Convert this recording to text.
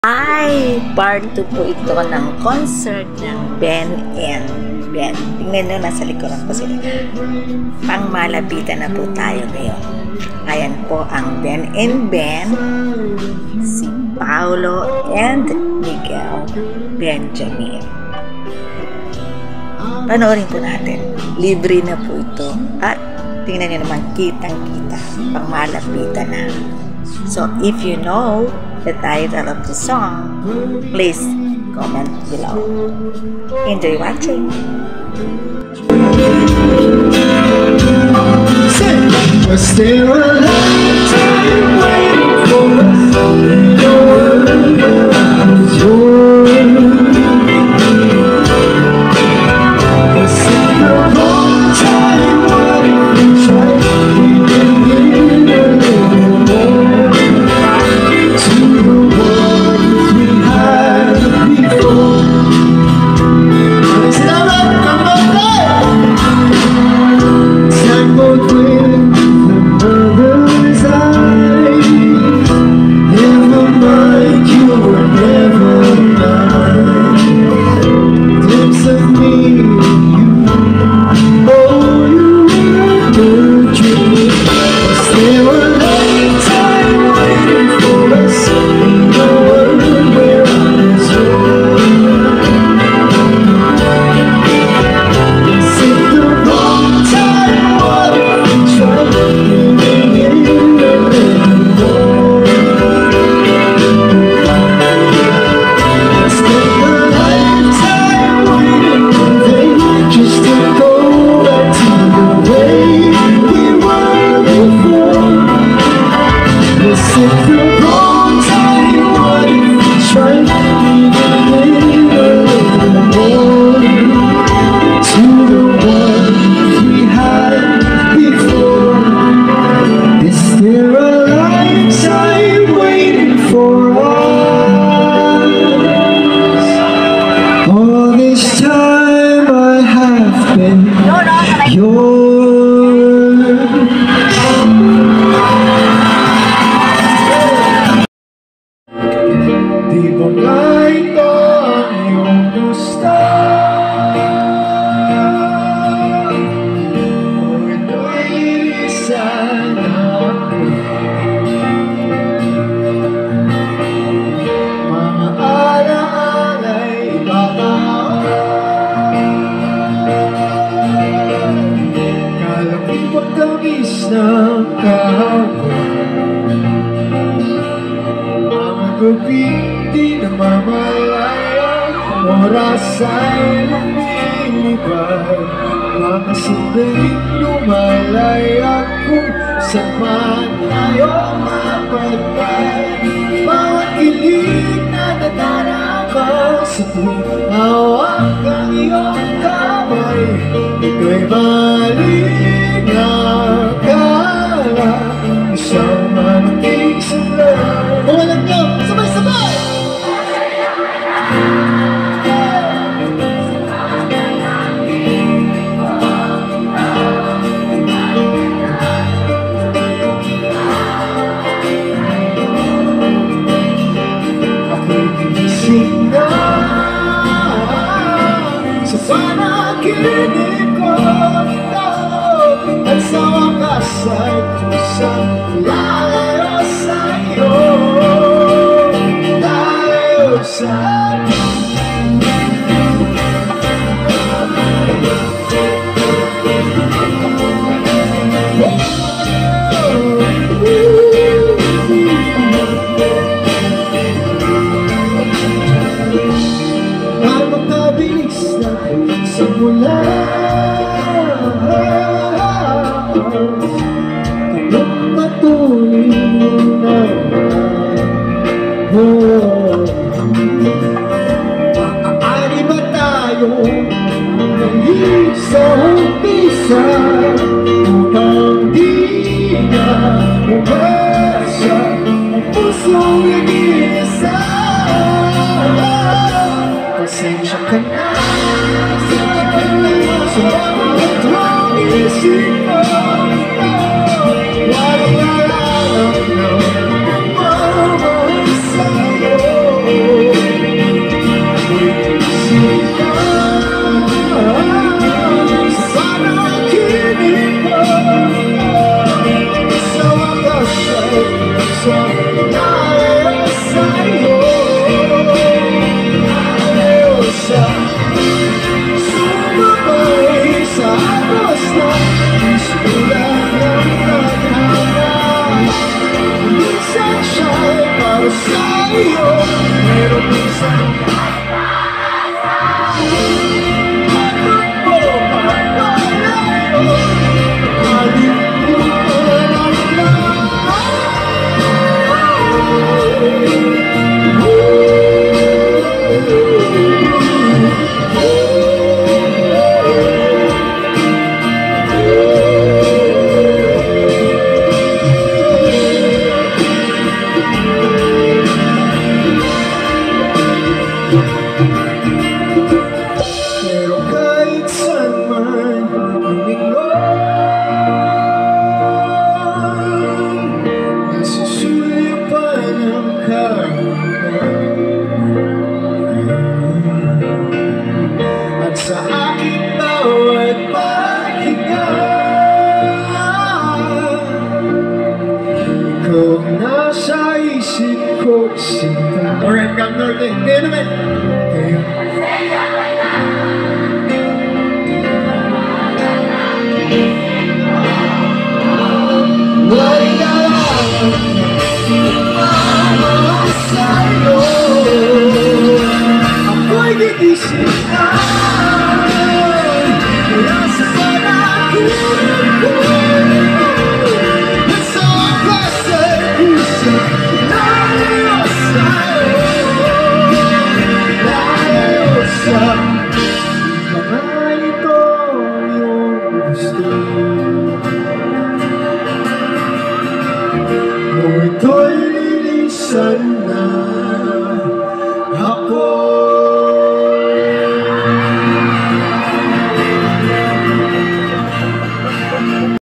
Ay, part 2 po ito ng concert ng Ben and Ben. Tingnan nyo, nasa likuran ko sila. Pangmalapitan na po tayo ngayon. Ayan po ang Ben and Ben, si Paolo and Miguel Benjamin. Panoorin po natin. Libre na po ito. At tingnan nyo naman, kitang-kita. Pangmalapitan na. So, if you know the title of the song, please comment below. Enjoy watching. Was there a lifetime waiting for us? Yours. Was it the wrong time? What if we tried? We didn't get a little more to the ones we had before. Is that right? Come on, babe! Tangled with another's eyes. Never mind, you were never mine. Glimpse of me and you. Oh, you were the dream. Was there a lifetime waiting for us in a world where I was yours? Is it the wrong time? What if we tried giving in a little more? Spent a lifetime waiting in vain just to go back to the way we were before. Was it the wrong time? What if we tried giving in a little more to the ones we had before? Is there a lifetime waiting for us? All this time I have been yours. Di ba nga ito ang iyong gusto? O ito'y ilisan ako? Mga alaala'y ibabao. Kalapit pagtamis ng kahapon. Mga gabi di namamalaya, oras ay lumilipad. Mga sandaling lumalaya kung saan man tayo mapadpad. Bawat kilig na nadarama sa tuwing hawak ang iyong kamay. Ito'y maling akala, isang malaking sandali. Kung alam nyo, sabay-sabay! Ako'y ginising na sa panaginip ko ito, at sa wakas ay kusang lalayo sa'yo. Lalayo sa'yo. Ang makabilis na sa mula, kung patuloy na maaari ba tayo nanging sa umpisa upang di na umasa ang pusong inisa? Pasensya ka na sa mga tuwang isip ko. Walang alam na pagmamahal sa'yo. Pero kahit saan man lumingon, nasusulipan ang kahulugan. At sa aking bawat paghinga, ikaw ang nasa isip ko, sinta. Alright, Camp Norte, kayo naman. Kayo. Walang alam sa'yo, ako'y gigising na.